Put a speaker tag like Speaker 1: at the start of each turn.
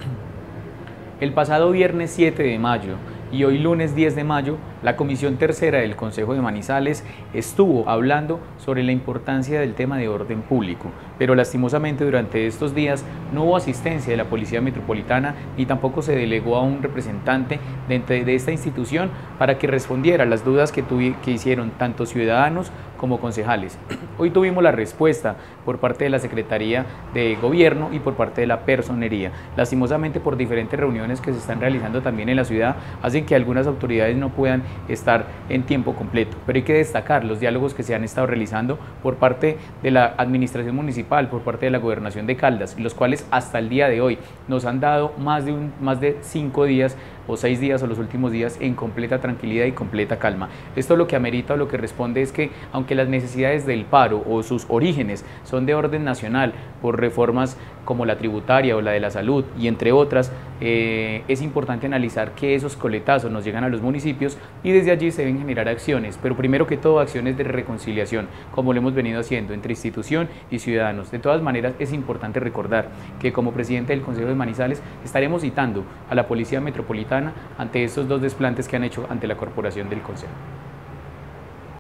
Speaker 1: El pasado viernes 7 de mayo y hoy lunes 10 de mayo, la Comisión Tercera del Consejo de Manizales estuvo hablando sobre la importancia del tema de orden público, pero lastimosamente durante estos días no hubo asistencia de la Policía Metropolitana ni tampoco se delegó a un representante de esta institución para que respondiera a las dudas que hicieron tanto ciudadanos como concejales. Hoy tuvimos la respuesta por parte de la Secretaría de Gobierno y por parte de la Personería. Lastimosamente, por diferentes reuniones que se están realizando también en la ciudad, hacen que algunas autoridades no puedan estar en tiempo completo. Pero hay que destacar los diálogos que se han estado realizando por parte de la Administración Municipal, por parte de la Gobernación de Caldas, los cuales hasta el día de hoy nos han dado más de 5 días o 6 días o los últimos días en completa tranquilidad y completa calma. Esto lo que amerita o lo que responde es que, aunque las necesidades del paro o sus orígenes son de orden nacional por reformas como la tributaria o la de la salud y entre otras, es importante analizar que esos coletazos nos llegan a los municipios y desde allí se deben generar acciones, pero primero que todo acciones de reconciliación, como lo hemos venido haciendo entre institución y ciudadanos. De todas maneras, es importante recordar que como presidente del Consejo de Manizales estaremos citando a la Policía Metropolitana ante estos dos desplantes que han hecho ante la corporación del Consejo.